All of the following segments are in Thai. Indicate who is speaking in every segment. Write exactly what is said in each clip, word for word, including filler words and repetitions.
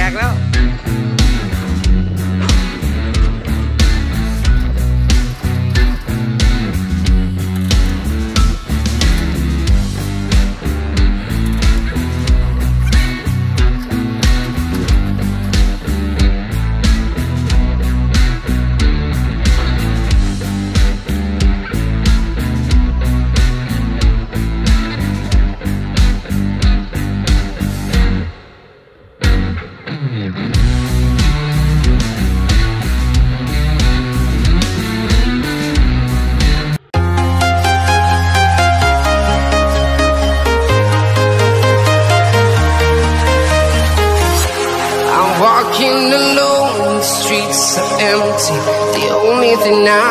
Speaker 1: กแล้ว
Speaker 2: Walking alone, the streets are empty. The only thing I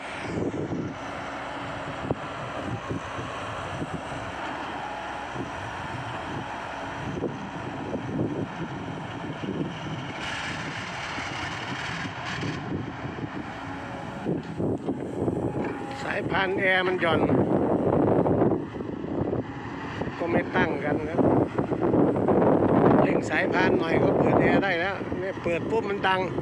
Speaker 1: สายพานแอร์มันหย่อนก็ไม่ตั้งกันครับเร่งสายพานหน่อยก็เปิดแอร์ได้แล้วเนี่ยเปิดปุ๊บมันดัง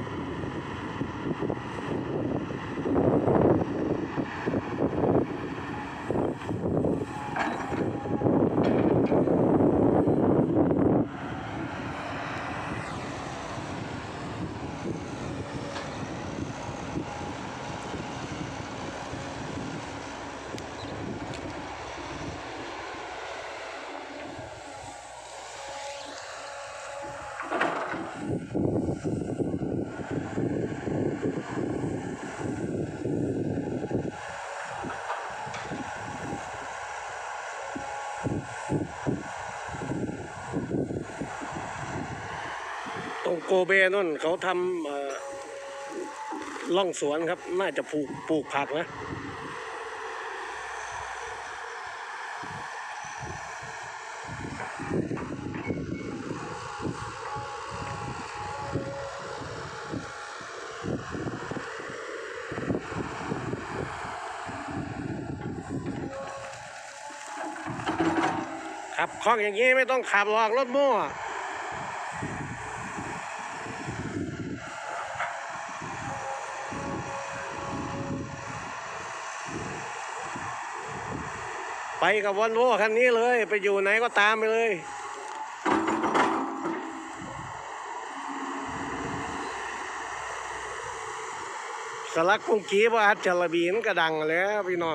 Speaker 1: ตรงโกเบนั่นเขาทำล่องสวนครับน่าจะปลูกปลูกผักนะขับคล่องอย่างนี้ไม่ต้องขับหรอกรถมั่วไปกับวอลโว่คันนี้เลยไปอยู่ไหนก็ตามไปเลยสลักกุ้งกีบว่าจระบีนกระดังแล้วพี่น้อง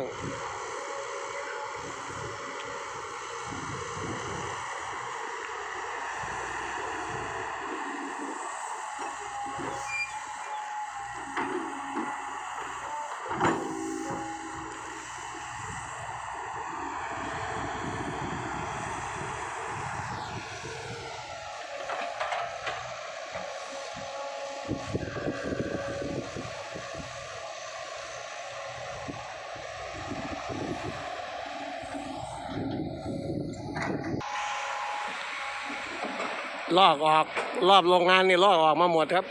Speaker 1: ลอกออกรอบโรงงานนี่ลอกออกมาหมดครับ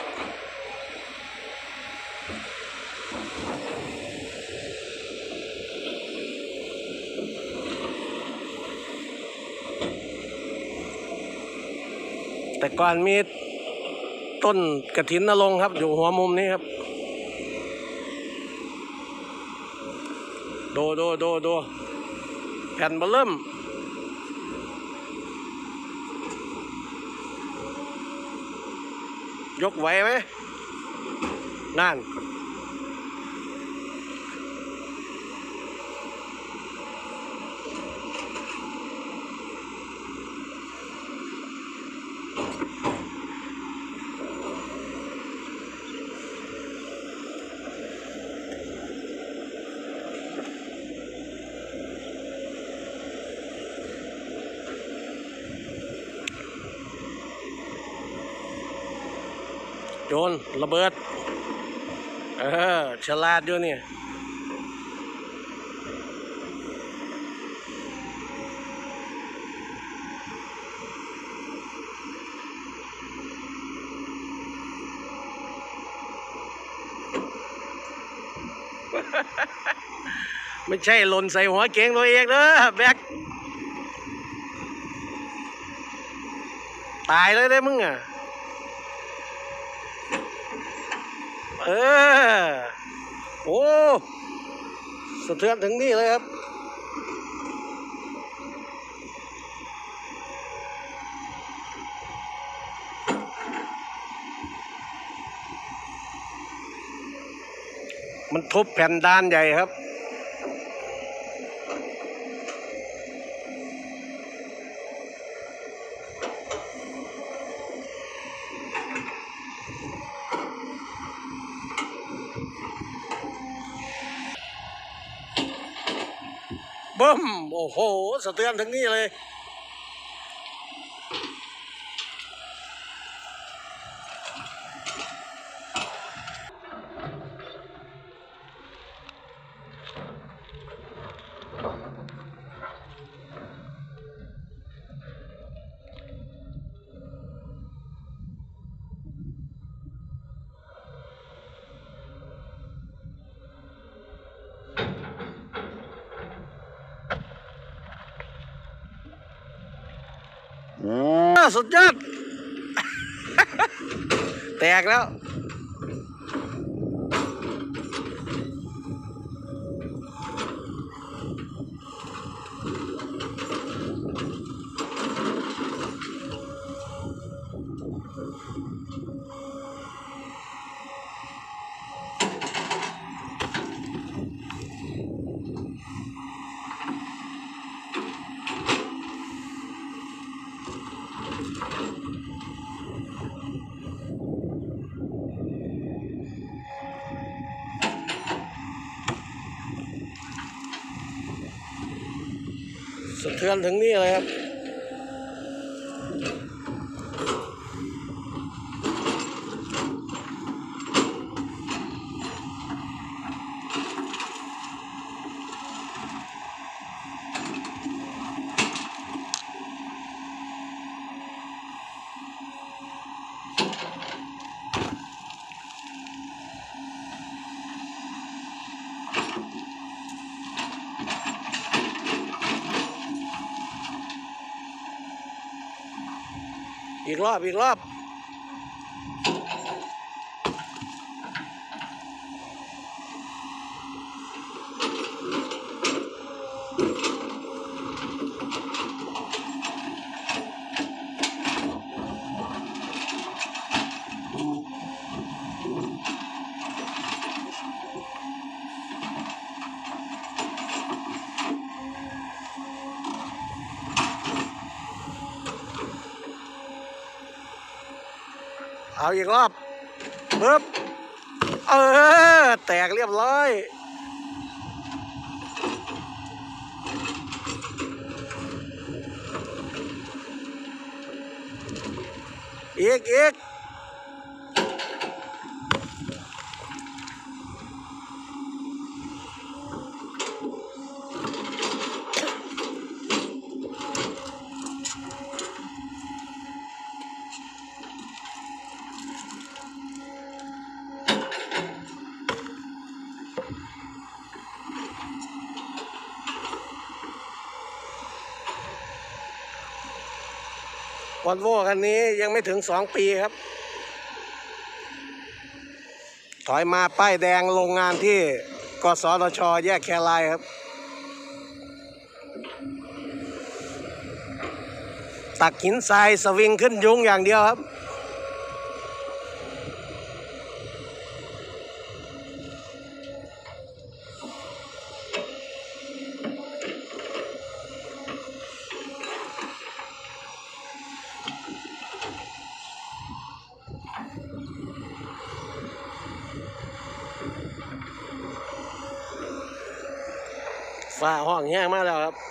Speaker 1: แต่ก่อนมีต้นกระถินนรงค์ครับอยู่หัวมุมนี้ครับโดโดโดโดแผ่นเบอร์เริ่มยกไหวไหมนั่นโดนระเบิดเออฉลาดอยู่เนี่ยไม่ใช่หล่นใส่หัวเก่งตัวเองเด้อแบกตายเลยได้มึงอ่ะเออโอ้สะเทือนถึงนี่เลยครับมันทุบแผ่นดานใหญ่ครับบึ้มโอ้โหสะเทือนถึงนี่เลยสุดยอด แตกแล้วสะเทือนถึงนี่เลยครับอีกรอบอีกรอบเอาอีกรอบปึ๊บเออแตกเรียบร้อยอีกอีกวอลโว่คันนี้ยังไม่ถึงสองปีครับถอยมาป้ายแดงโรงงานที่กสทช.แยกแครายครับตักหินทรายสวิงขึ้นยุงอย่างเดียวครับฝ่าห้องแห้งมากแล้วครับ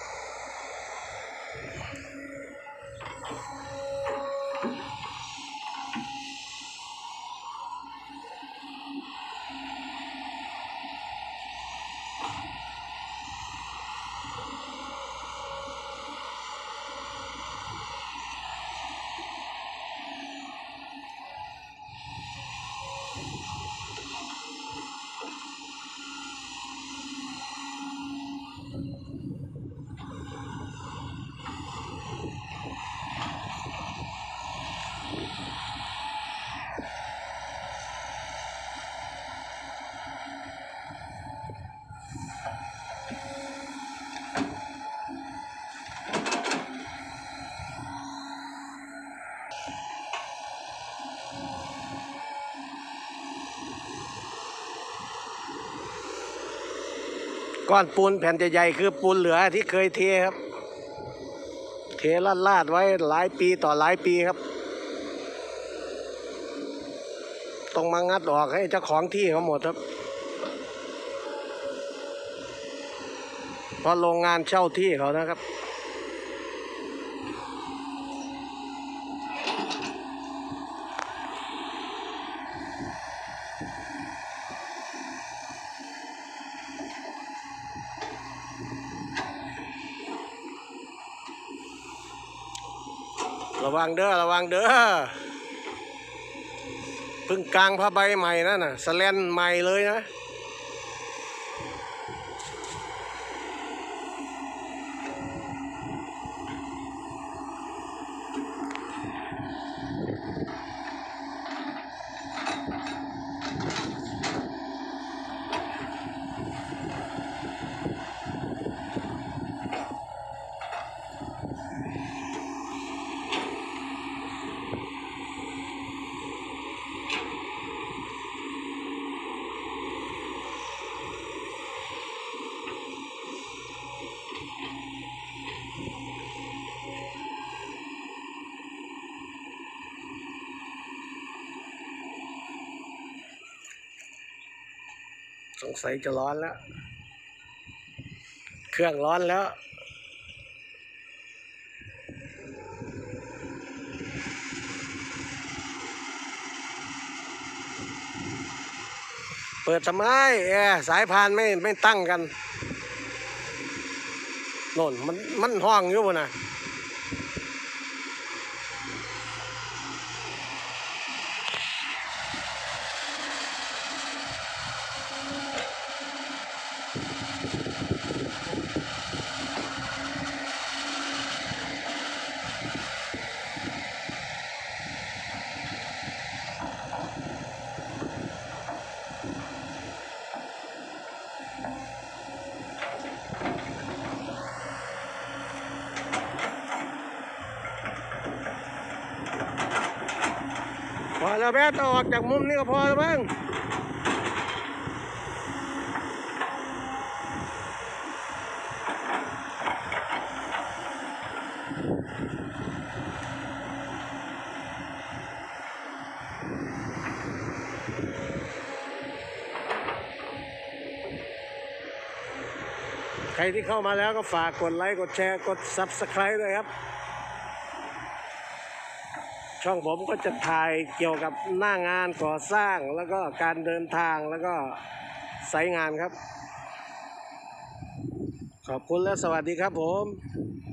Speaker 1: ก้อนปูนแผ่นใหญ่ๆคือปูนเหลือที่เคยเทครับ เทลาดลาดไว้หลายปีต่อหลายปีครับต้องมางัดออกให้เจ้าของที่เขาหมดครับเพราะโรงงานเช่าที่เขานะครับระวังเด้อระวังเด้อเพิ่งกลางผ้าใบใหม่นั่นน่ะสแลนใหม่เลยนะสงสัยจะร้อนแล้วเครื่องร้อนแล้วเปิดทำไมแอร์สายพานไม่ไม่ตั้งกันโน่นมันมันห้องอยู่บนน่ะพอแล้วแม่ต้องออกจากมุมนี้ก็พอแล้วมั้งใครที่เข้ามาแล้วก็ฝากกดไลค์กดแชร์กด ซับสไครบ์ ด้วยครับช่องผมก็จะถ่ายเกี่ยวกับหน้างานก่อสร้างแล้วก็การเดินทางแล้วก็ไซต์งานครับขอบคุณและสวัสดีครับผม